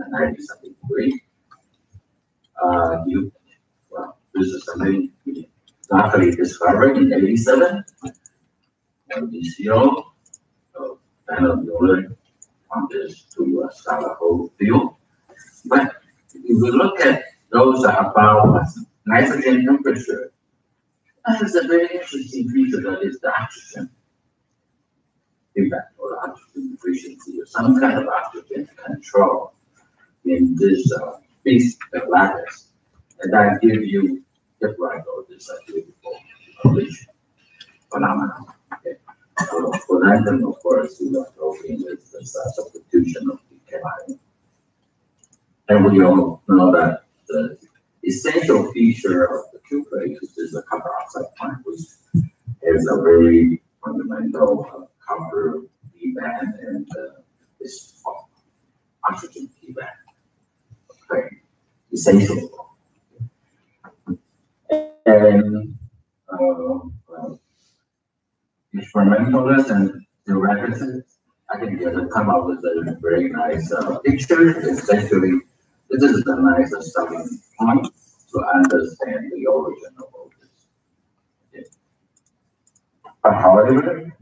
90-something degree. Well, this is something we luckily discovered in '87. DCO, Muller found this to start a whole field. But if we look at those about nitrogen temperature, that is a very interesting feature that is the oxygen feedback or oxygen efficiency or some kind of oxygen control in this piece of lattice. And that gives you just like this beautiful collision phenomenon. Okay. So for that, then of course, we are talking with the substitution of the cation. And we all know that the essential feature of the cuprate is the copper oxide plant, which is a very fundamental copper P-band and this oxygen P-band. Okay, essential. And experimentalists and theoreticists, I think they come up with a very nice picture. Essentially, this is a nice starting point to understand the origin of all this. Okay. But however,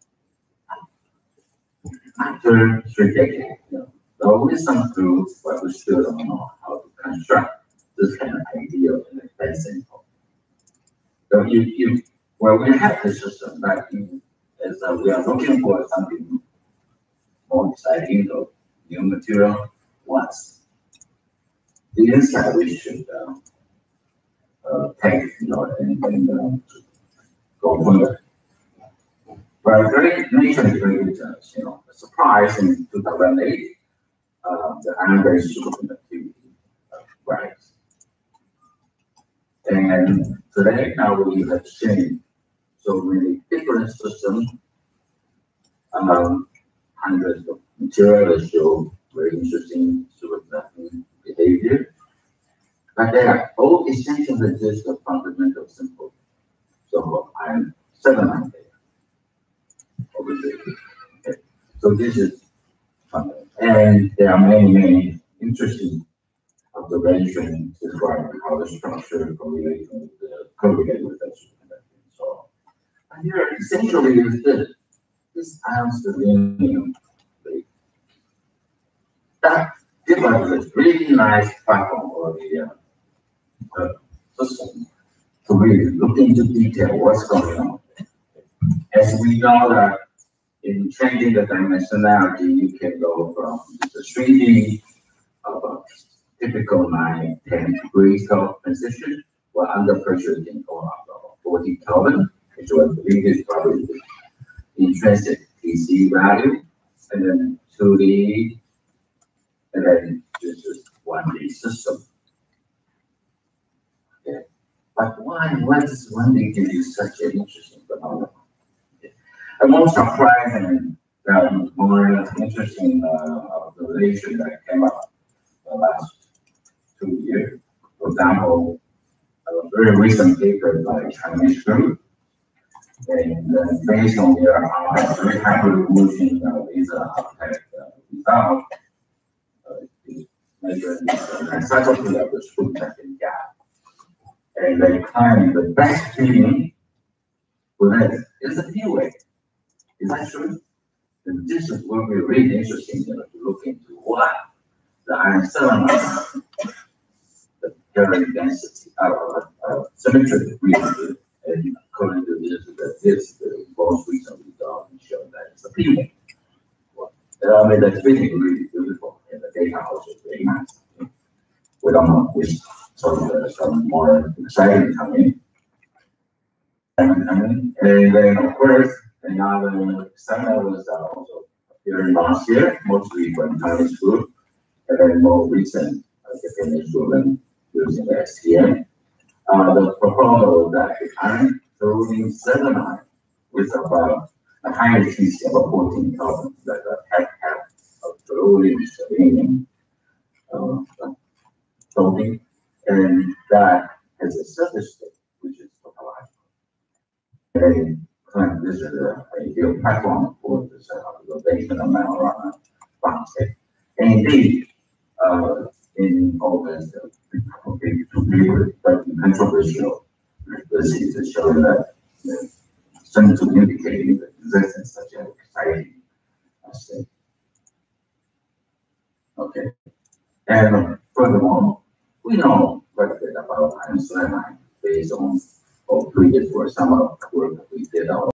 after 3 decades, there is some clues, but we still don't know how to construct this kind of idea in a very simple. So when we have this system that as we are looking for something more exciting or new material, once the inside we should take, and go further. But nature is very a surprise in 2008, the iron-based superconductivity rise. And today, now we have seen so many different systems, hundreds of materials that show very interesting superconducting behavior. But they are all essentially just a fundamental simple. So I'm 7 on there. Okay. So this is fundamental. And there are many interesting observations describing how the structure correlates with the superconducting. So here essentially is this ion selenium. That gives us a really nice platform for the system to really look into detail what's going on. As we know that in changing the dimensionality, you can go from the 3D of a typical 9-10 degrees of transition, while under pressure you can go up to 40 Kelvin, which I believe is probably the intrinsic TC value, and then 2D, and then this is 1D system. Okay. But why does 1D give you such an interesting phenomenon? Okay. And most surprising, more interesting observation that came up the last 2 years. For example, a very recent paper by a Chinese group, and based on their very high resolution laser architect result, measure the anisotropy of the superconducting gap. And they claim the best treatment for that is a P-wave. Is that true? And this is will be really interesting to look into what the iron selenide, the pairing density symmetry really, and according to this, the most recent result showed that it's a P-wave. Well, I mean, that's really beautiful, and the data also very nice. We don't know which some more exciting coming. And then, of course, another seminar was also appearing last year, mostly from Chinese group, and then more recent Japanese group using the STM. The proposal that the iron floating selenide with about a higher TC of 14 Kelvin, that have of floating selenium floating, and that has a surface state, which is topological. And this is an ideal platform for this observation of marijuana bound state. And indeed, in August, okay, to be controversial. This is showing that some to indicating the existence such an exciting state. Okay, and furthermore, we know quite a bit about Einstein based on or previous for some of the work that we did on